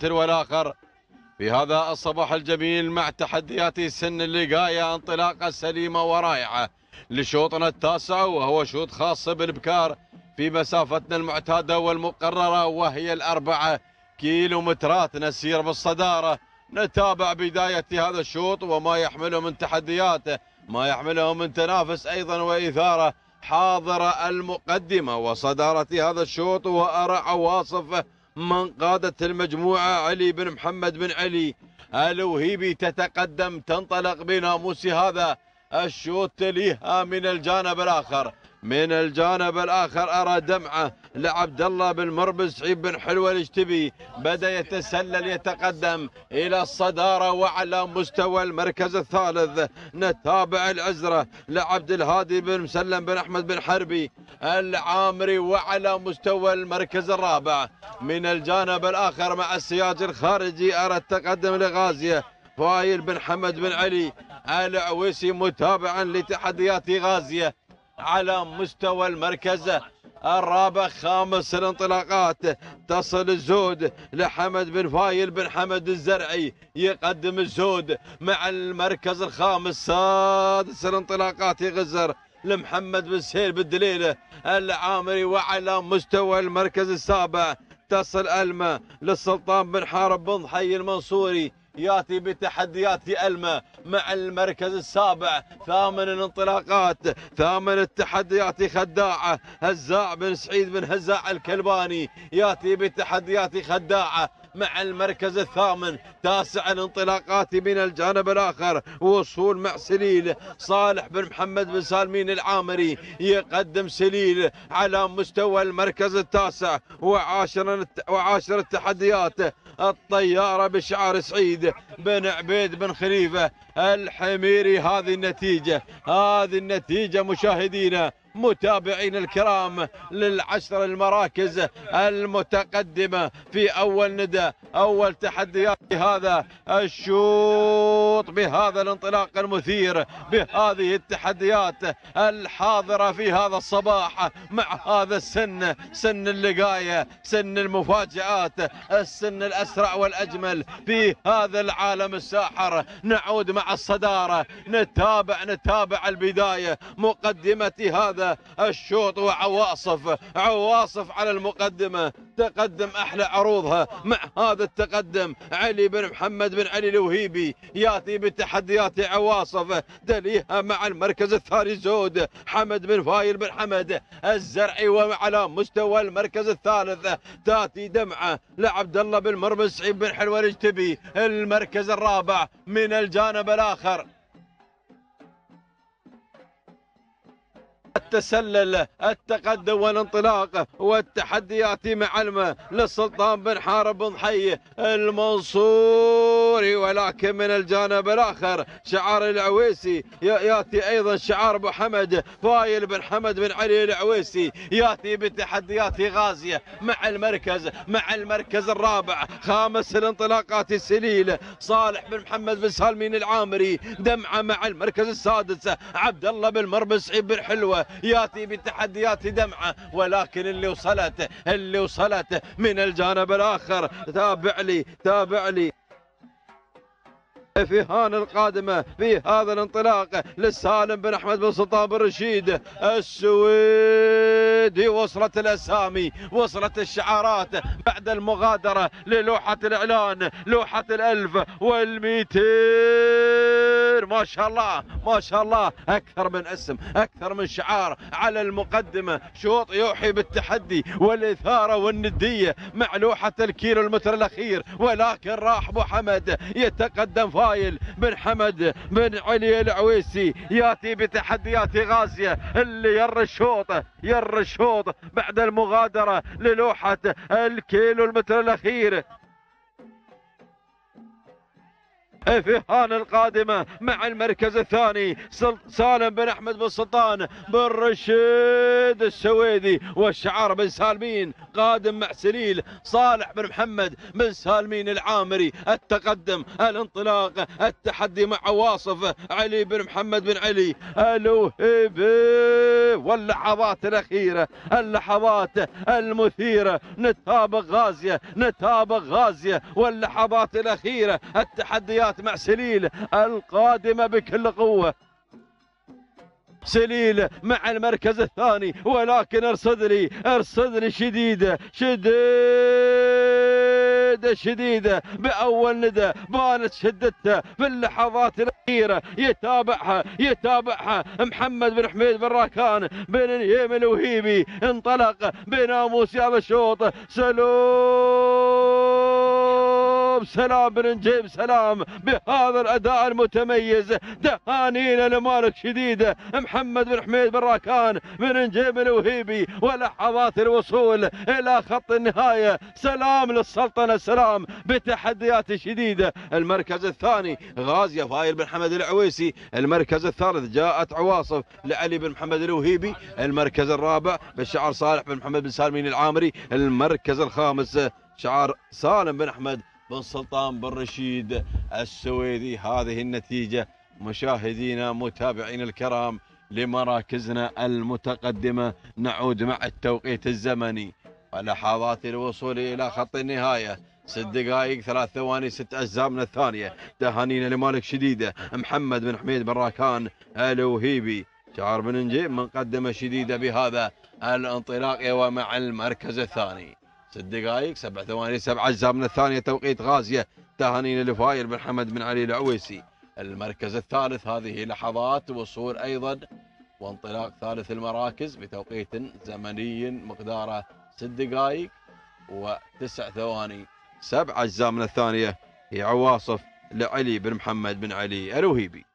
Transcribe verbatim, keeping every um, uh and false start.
الوتر والآخر في هذا الصباح الجميل مع تحديات سن اللقاية. انطلاقة سليمة ورائعة لشوطنا التاسع، وهو شوط خاص بالبكار في مسافتنا المعتادة والمقررة، وهي الأربعة كيلومترات. نسير بالصدارة، نتابع بداية هذا الشوط وما يحمله من تحديات، ما يحمله من تنافس أيضا وإثارة. حاضرة المقدمة وصدارة هذا الشوط، وأرى عواصف من قادة المجموعة علي بن محمد بن علي الوهيبي تتقدم، تنطلق بناموس هذا الشوط. تليها من الجانب الآخر، من الجانب الآخر أرى دمعة لعبد الله بن مربز سعيد بن حلوة الاجتبي، بدأ يتسلل يتقدم إلى الصدارة وعلى مستوى المركز الثالث. نتابع العزرة لعبد الهادي بن مسلم بن أحمد بن حربي العامري وعلى مستوى المركز الرابع. من الجانب الآخر مع السياج الخارجي أرى التقدم لغازية فايل بن حمد بن علي العويسي، متابعا لتحديات غازية على مستوى المركز الرابع. خامس الانطلاقات تصل الزود لحمد بن فايل بن حمد الزرعي، يقدم الزود مع المركز الخامس. سادس الانطلاقات يغزر لمحمد بن سهيل بالدليل العامري، وعلى مستوى المركز السابع تصل ألمة للسلطان بن حارب بن ضحي المنصوري، ياتي بتحديات ألمة مع المركز السابع. ثامن الانطلاقات، ثامن التحديات خداعة هزاع بن سعيد بن هزاع الكلباني، ياتي بتحديات خداعة مع المركز الثامن. تاسع الانطلاقات من الجانب الآخر وصول مع سليل صالح بن محمد بن سالمين العامري، يقدم سليل على مستوى المركز التاسع. وعاشر وعاشر التحديات الطيارة بشعار سعيد بن عبيد بن خليفة الحميري. هذه النتيجة، هذه النتيجة مشاهدينا متابعين الكرام للعشر المراكز المتقدمة في أول ندى، أول تحديات هذا الشوط بهذا الانطلاق المثير، بهذه التحديات الحاضرة في هذا الصباح مع هذا السن، سن اللقاية، سن المفاجآت، السن الأسرع والأجمل في هذا العالم الساحر. نعود مع الصدارة، نتابع نتابع البداية، مقدمة هذا الشوط وعواصف، عواصف على المقدمة، تقدم أحلى عروضها مع هذا التقدم. علي بن محمد بن علي الوهيبي ياتي بتحديات عواصف، تليها مع المركز الثاني زود حمد بن فايل بن حمد الزرعي، وعلى مستوى المركز الثالث تاتي دمعة لعبد الله بن مرمز سعيد بن حلوة الاجتبي المركز الرابع. من الجانب الآخر التسلل، التقدم والانطلاق والتحديات معلمة للسلطان بن حارب بن ضحي المنصوري، ولكن من الجانب الآخر شعار العويسي ياتي أيضا شعار أبو حمد فايل بن حمد بن علي العويسي، ياتي بتحديات غازية مع المركز مع المركز الرابع. خامس الانطلاقات سليل صالح بن محمد بن سالمين العامري، دمعة مع المركز السادس عبد الله بن مربز سعيد بن حلوة، ياتي بتحديات دمعة، ولكن اللي وصلت اللي وصلت من الجانب الآخر. تابع لي تابع لي في هان القادمة في هذا الانطلاق للسالم بن أحمد بن سلطان بن رشيد السويدي. وصلت الأسامي، وصلت الشعارات بعد المغادرة للوحة الإعلان، لوحة الألف والمئتين. ما شاء الله ما شاء الله، أكثر من اسم، أكثر من شعار على المقدمة. شوط يوحي بالتحدي والإثارة والندية مع لوحة الكيلو المتر الأخير، ولكن راح أبو حمد يتقدم فايل بن حمد بن علي العويسي، ياتي بتحديات غازية اللي ير الشوط ير الشوط بعد المغادرة للوحة الكيلو المتر الأخير. فيهان القادمة مع المركز الثاني سالم بن أحمد بن سلطان بن رشيد السويدي، والشعار بن سالمين قادم مع سليل صالح بن محمد بن سالمين العامري. التقدم، الانطلاق، التحدي مع عواصف علي بن محمد بن علي الوهيبي. واللحظات الأخيرة، اللحظات المثيرة، نتابع غازية نتابع غازية واللحظات الأخيرة، التحديات مع سليل القادمة بكل قوة. سليل مع المركز الثاني، ولكن ارصد لي ارصد لي شديدة شديدة شديدة بأول ندى بانت شدتها في اللحظات الأخيرة. يتابعها يتابعها محمد بن حميد بن راكان بن نيم الوهيبي. انطلق بناموس هذا الشوط. سلام سلام بن نجيب سلام بهذا الأداء المتميز. تهانينا لمالك شديدة محمد بن حميد بن راكان بن نجيب الوهيبي، ولحظات الوصول إلى خط النهاية. سلام للسلطنة، سلام بتحديات شديدة. المركز الثاني غازية فايل بن حمد العويسي. المركز الثالث جاءت عواصف لعلي بن محمد الوهيبي. المركز الرابع بالشعار صالح بن محمد بن سالمين العامري. المركز الخامس شعار سالم بن أحمد بن سلطان بن رشيد السويدي. هذه النتيجة مشاهدينا متابعين الكرام لمراكزنا المتقدمة. نعود مع التوقيت الزمني ولحظات الوصول إلى خط النهاية. ست دقائق ثلاث ثواني ست أجزاء من الثانية. تهانينا لمالك شديدة محمد بن حميد بن راكان الوهيبي. شعار بن نجيب مقدمة شديدة بهذا الانطلاق ومع المركز الثاني. ست دقائق سبع ثواني سبع أجزاء من الثانية توقيت غازية. تهانينا لفايل بن حمد بن علي العويسي. المركز الثالث هذه لحظات وصول أيضا وانطلاق ثالث المراكز بتوقيت زمني مقداره ست دقائق وتسع ثواني سبع أجزاء من الثانية. هي عواصف لعلي بن محمد بن علي الوهيبي.